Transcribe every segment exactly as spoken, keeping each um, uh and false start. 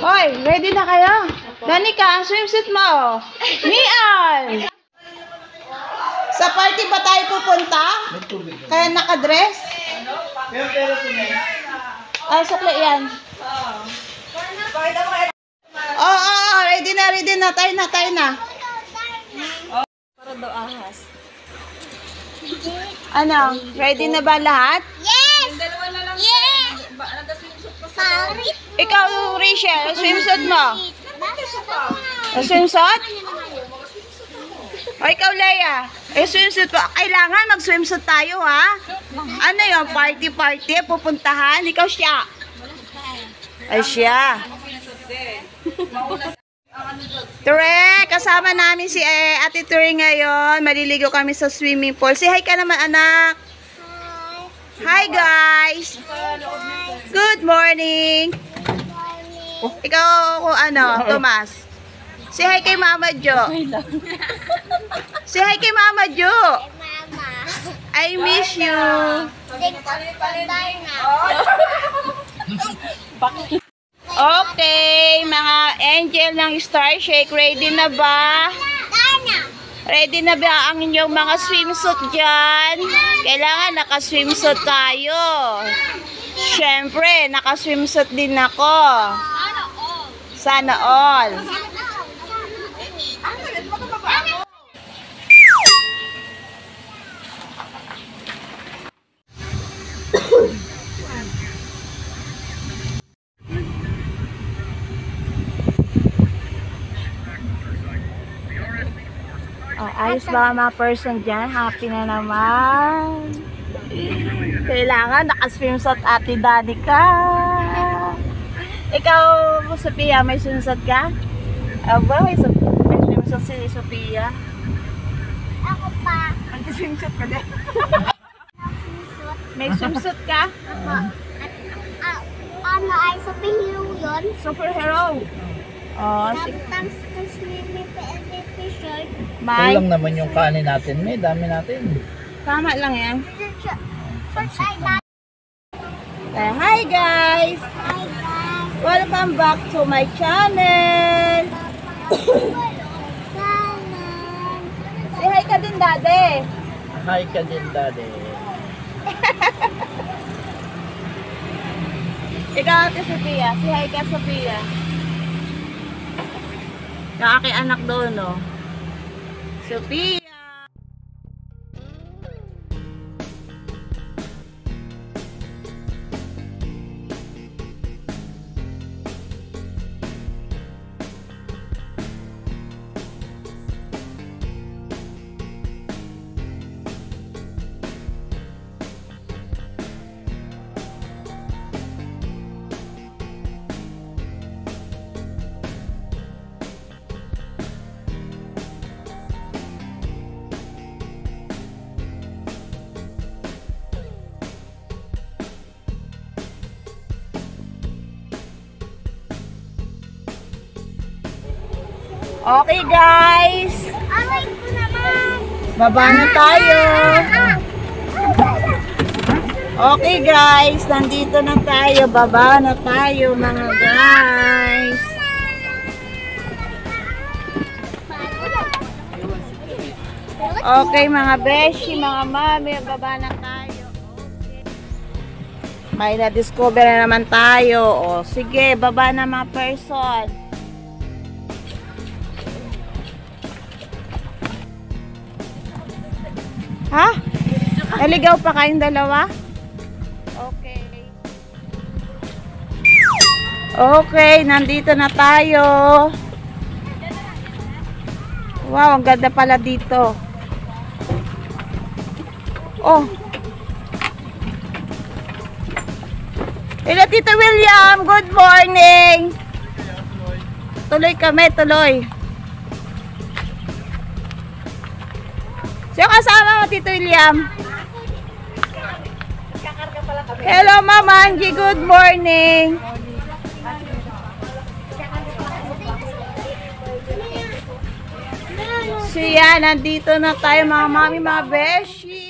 Hoy, ready na kayo? Danica, ang swimsuit mo. Mian! Sa party ba tayo pupunta? Kaya nakadress? Ay, sukli yan. Oo, oh, oh, oh, ready na, ready na. Tayo na, tayo na. Para daw ahas. Ano? Ready na ba lahat? Yes! Yung dalawa na lang. Yes! Nag-swimsuit pa sa Ikaw, Rachel, swimsuit mo. Swimsuit? O ikaw, Leia. Eh, swimsuit po. Kailangan mag-swimsuit tayo, ha? Ano yun? Party-party? Pupuntahan? Ikaw siya. Ay, siya. Ture, kasama namin si eh, Ate Ture ngayon. Maliligo kami sa swimming pool. Say hi ka naman, anak. Hi, guys. Good morning. Ikaw, kung ano, Tomas. Say hi kay Mama Jo. Say hi kay Mama Jo. Mama. I miss you. Okay, mga angel ng Star Shake, ready na ba? Ready na ba ang inyong mga swimsuit dyan? Kailangan naka-swimsuit tayo. Siyempre, naka-swimsuit din ako. Sana all. Oh, ayos ba mga person dyan? Happy na naman. Kailangan naka-swimsuit Ate Danica. Ikaw, Sophia, may swimsuit ka? Aba, may, may swimsuit si Sophia. Ako pa. Mag-swimsuit ka din. May swimsuit ka? Ako. At, ano ay superhero yun? Superhero. Oh, sige. Sometimes kasi may t-shirt. May. Kulang naman yung kanin natin. May dami natin. Tama lang yan. First I like. Eh, hi guys! Hi guys. Welcome back to my channel! Salad. Say hi ka din, Dade! Hi ka din, Daddy. Ikaw, Ate Sophia. Say hi ka, Sophia. Yung aking anak doon, no? Sophia! Okay guys, Aray ko naman. baba na tayo. Okay guys, nandito na tayo, baba na tayo mga guys. Okay mga beshi, mga mami, baba na tayo. Okay. May na-discover na naman tayo. O sige, baba na mga person. Ha? Naligaw pa kayong dalawa? Okay. Okay, nandito na tayo. Wow, ang ganda pala dito. Oh. Hello, Tito William. Good morning. Tuloy kami, tuloy. Sino kasama mo, Tito William? Hello, Mama Angie. Good morning. Siya, nandito na tayo mga mami, mga beshi.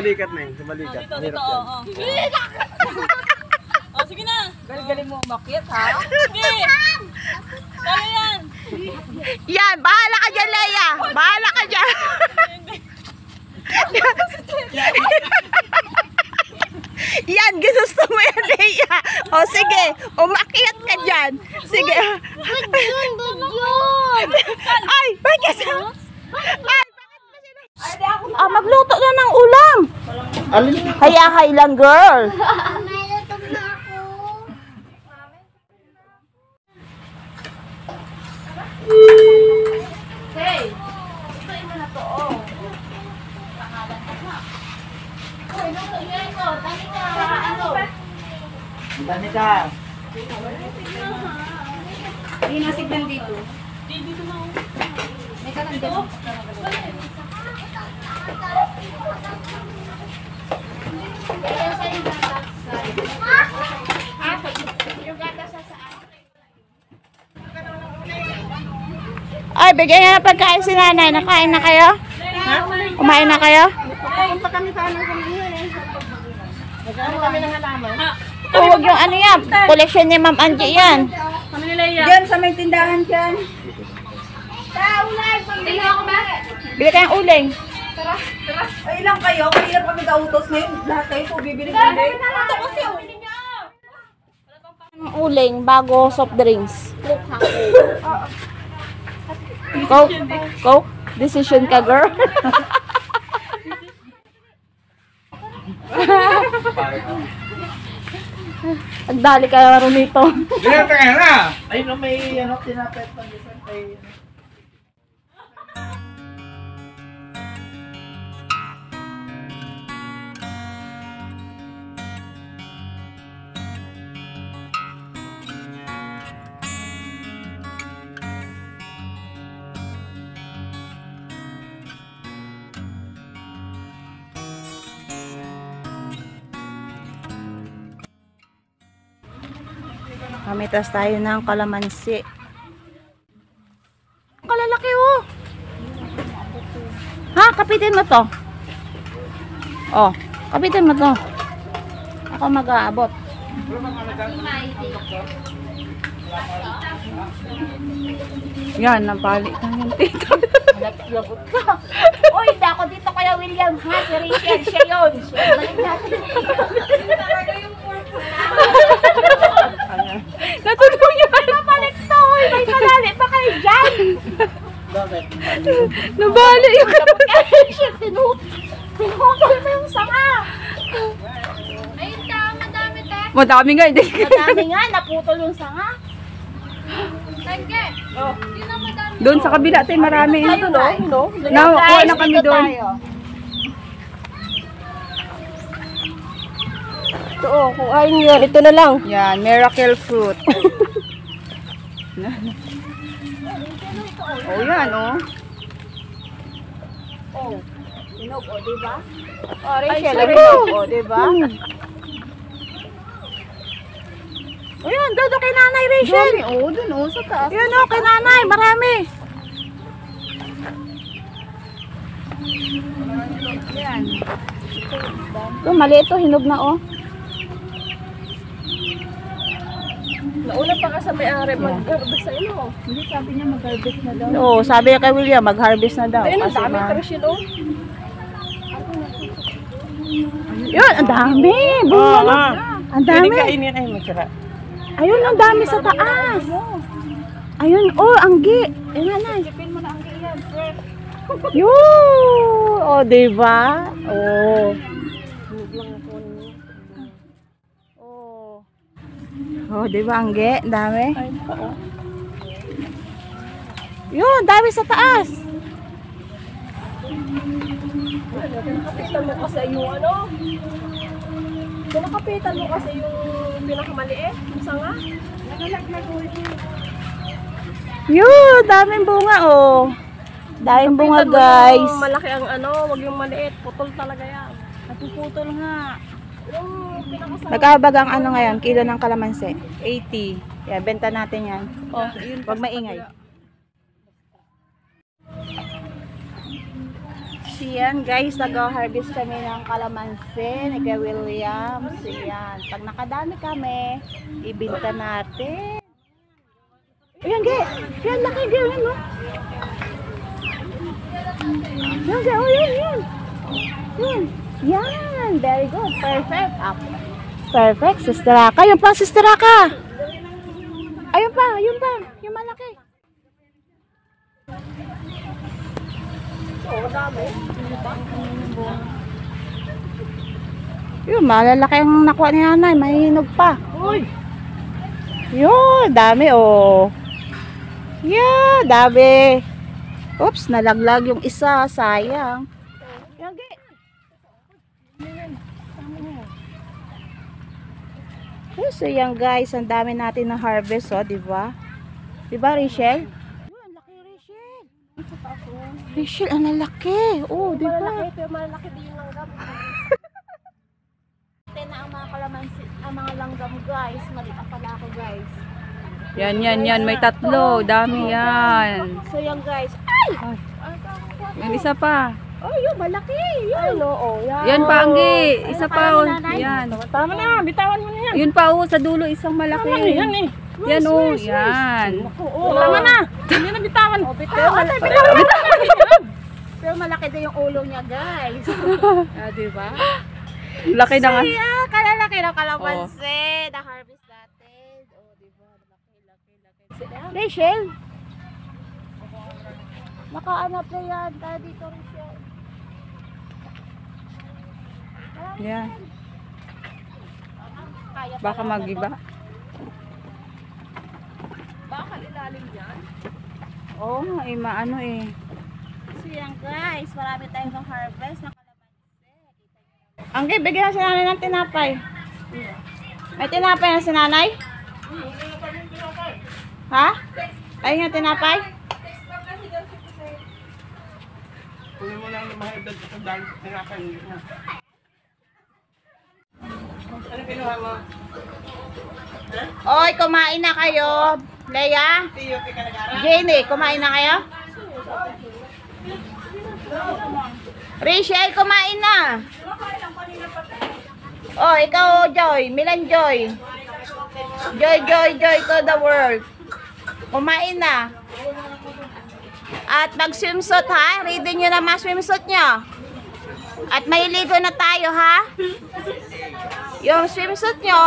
balikat na yun, sa balikat. Dito, Hirap dito, yan. oo. Oh, sige na. Galing mo umakyat, ha? Sige. Kaya yan. Yan, bahala ka dyan, Leia. Bahala ka dyan. Yan, gusto mo yan, Leia. O, sige, umakyat ka dyan. Sige. Good yun, good yun. Ay, bakit? Ay, bakit ba sila? Ah, magluto na ng ulam. Alin? Hayahay lang, girl. May lutong na ako. Dami ka. Ay, bigyan niya ng pagkain si nanay. Nakain na kayo? Ha? Kumain na kayo? O, huwag yung ano yan. Collection ni Ma'am Angie yan. Kami ni Leia. Diyan sa may tindahan dyan. Tingnan ako ba? Bili kayong uling. Ay, ilang kayo? Kaya kami kautos ngayon. Lahat kayo po bibili kami. Ito kasi oh. Ang uling bago soft drinks. Coke? Coke? Decision ka, girl? Nagdali ka na rin nito. Ganyan ka na! Ayun na may ano, tinapet pa minsan kay... Kamitas tayo ng kalamansi. Ang kalalaki oh. Ha, kapitin mo to. Oh, kapitin mo to. Ako mag-aabot. Yan, napalik na yung tito. Lagot ka. Uy, hindi ako dito kaya William. Ha, si Rachel, siya yun. Balik natin. Natulog niya. Nabalik to. Uy, may kalali pa kayo dyan. Bakit? Nabali yung siya. Tinukol mo yung sanga. Ayun ka, madami te. Madami nga. Madami nga. Naputol yung sanga. Tangke. Oh. Yun ang madami. Doon sa kabila tayo marami. Ito no? No? Nakuha na kami doon. Ito oh, kung ayun yun, ito na lang. Yan, miracle fruit. Oh, yan oh. Oh. Sinog, oh, diba? Oh, Rachel, Ay, oh, oh, diba? Oh, yan, doon doon kay nanay, Rachel. Oh, dun oh, sa taas. Yan oh, kay nanay, marami. Yan. Ito, maliit to, hinog na oh. Nauna pa ka sa may-ari mag-harvest sa ino. Hindi, sabi niya mag-harvest na daw. Oo, sabi niya kay William, mag-harvest na daw. Ayun, ang Kasi dami ma- ka rin oh. Yun, ang dami. Bunga. Ang dami. Kainin ay masarap. Ayun, ang dami sa taas. Ayun, oh, anggi. Ayun, nanay. Sipin mo na ang ganyan, fresh. Yun. Oh, diba? Oh. Oh. Oh, diba, anggi? Ang dami. Ay, oo. Yun, dami sa taas. Nakapitan mo kasi yung ano. Kung nakapitan mo kasi yung pinakamaliit, yung sanga. Nagalaglag mo ito. Yun, daming bunga, oh. Daming bunga, guys. Yung malaki ang ano, wag yung maliit. Putol talaga yan. Napuputol nga. Yung pinakasama. Magkabag ang ano ngayon, kilo ng kalamansi? eighty. Yeah, benta natin yan. Oh, wag maingay. So yan guys, nag-harvest kami ng kalamansi ni Kuya William. So yan, pag nakadami kami, ibinta natin. Ayan, Ge. Yan, laki, Ge. Yan, no? Yan, Ge. Oh, yan, yan. Yan. Yan. Very good. Perfect. Up. Perfect. Sister Aka. Yun pa, Sister Aka. Ayun pa, yun pa. Yung malaki. Oo, dami. Yun, malalaki ang nakuha ni nanay. Mahinog pa. Uy! Yun, dami oh. Yeah, dami. Oops, nalaglag yung isa. Sayang. Yan, Ge. Oh, so yan guys, ang dami natin na harvest, oh, di ba? Di ba, Rachel? Oh, ang laki, Rachel. Rachel, ang lalaki. Oh, di ba? Malaki, pero malaki din yung langgam. Ito na ang mga kalamansi, ang mga langgam guys. Maliit pala ako guys. Yan, yan, yan. May tatlo. Dami yan. So yan guys. Ay! Yan, isa pa. Oh, yun, malaki. Yun. Ano, oh, yan. Yan pa, Anggi. Isa pa. oh. Yan. Tama na, bitawan mo na yan. Yun pa, oh, sa dulo, isang malaki. Yan eh. Yan, oh. Yan. Oo, tama na. Hindi na bitawan. Oh, bitaw. Pero, bitawan. Pero malaki din yung ulo niya guys. Ah, di ba? Laki na nga. Kaya, kalalaki ng kalamansi. Na-harvest natin. Oh, di ba? Laki, laki, laki. Rachel? Nakaanap na yan. Tayo dito, Rachel. Yan. Kaya Baka pala mag-iba. Baka ilalim yan. Oo, oh, eh, maano eh. So yan guys, marami tayong na-harvest ng kalamansi. Angge, bigyan na si nanay ng tinapay. May tinapay na si nanay? Ha? Ayun nga tinapay? Kunin mo lang yung mahigdad ito dahil tinapay mo. Ano kinuha mo? Oy, kumain na kayo. Leia? Tiyo, tika nag-ara? Jenny, kumain na kayo? Rachel, kumain na. Oh, ikaw, Joy. Milan Joy. Joy, Joy, Joy to the world. Kumain na. At mag-swimsuit ha. Ready nyo na mga swimsuit nyo. At maliligo na tayo ha. Yung swimsuit nyo.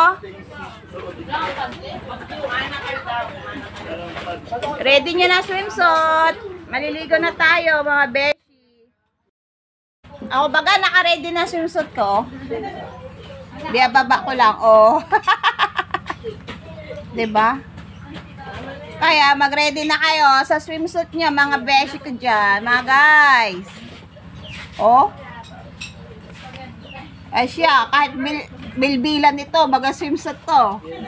Ready nyo na swimsuit. Maliligo na tayo mga beshi. Ako baga naka-ready na swimsuit ko. Biyababa ko lang. Oh. Diba? Kaya mag-ready na kayo sa swimsuit nyo mga beshi ko dyan. Mga guys. Oh. Ay siya, kahit bil bilbilan ito, baga swimsuit to.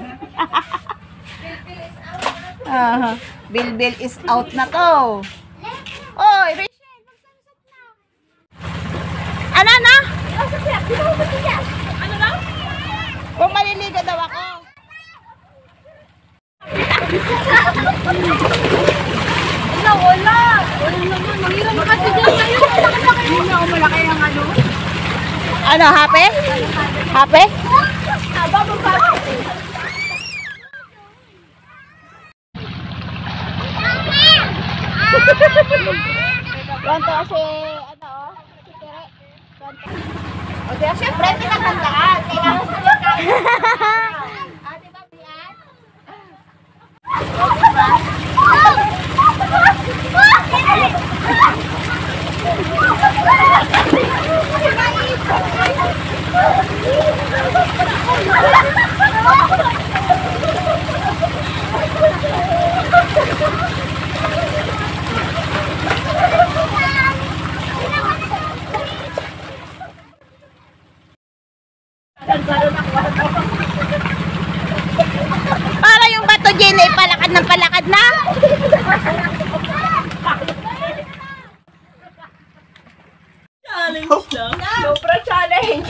uh, bilbil is out na to. Oy, Rachel, mag-swimsuit na. Ano na? Ano na? Kung maliligo daw ako. Wala, wala. Wala naman. Mahirap na kasi dyan ngayon. Hindi na ako malaki ang ano. Ano, happy? Happy? Aba mo pa. Ganto kasi, ano, si Tere. Ganto. O, diya, syempre, pinagandaan. Kailangan sa yung kaya. Ah, diba, Bian? O, diba? Para yung bato dyan ay palakad ng palakad na. Sobra challenge.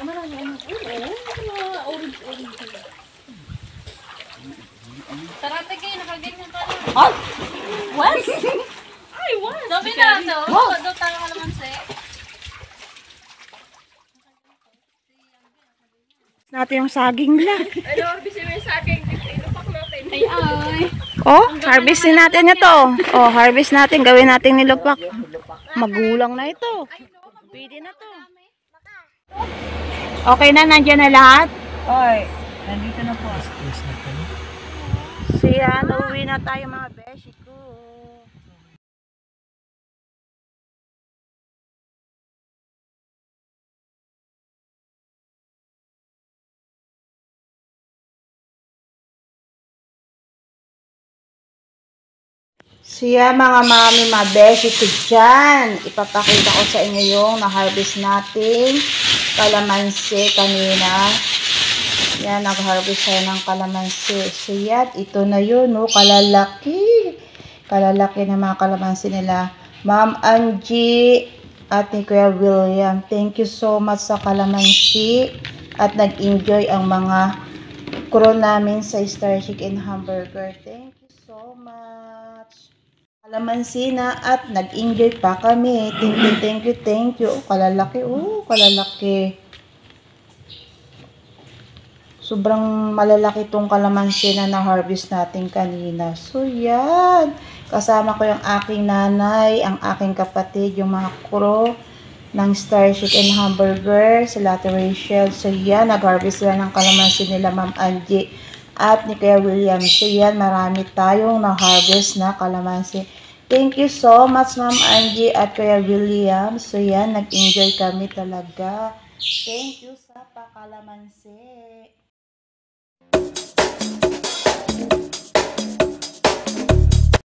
Tarate kayo, nakaganyan ka na. Oh! What? Ay, what? Sabi na ito. What? Daw tayo kalamansi. Natin yung saging lang. Ano, harvestin mo yung saging. Ilupak natin. Ay, ay. Oh, harvestin natin ito. Oh, harvest natin. Gawin natin nilupak. Magulang na ito. Pwede na to. Okay na, nandiyan na lahat? Oy, nandito na po. Siya, nauwi na tayo mga beshi ko. Siya mga mami, mga beshi ko dyan. Ipapakita ko sa inyo yung na-harvest natin kalamansi kanina. Yan, nag-harvest tayo ng kalamansi. So yan, ito na yun, no? Kalalaki. Kalalaki na mga kalamansi nila. Ma'am Angie at ni Kuya William. Thank you so much sa kalamansi. At nag-enjoy ang mga crew namin sa Star Chicken Hamburger. Thank you so much. Kalamansi na at nag-enjoy pa kami. Thank you, thank you, thank you. Oh, kalalaki, oh, kalalaki. Sobrang malalaki tong kalamansi na na-harvest natin kanina. So, yan. Kasama ko yung aking nanay, ang aking kapatid, yung mga crew ng Star Chicken Hamburger, sila Ate Rachel. So, yan. Nag-harvest sila ng kalamansi nila, Ma'am Angie at ni Kuya William. So, yan. Marami tayong na-harvest na kalamansi. Thank you so much, Ma'am Angie at Kuya William. So, yan. Nag-enjoy kami talaga. Thank you sa pakalamansi.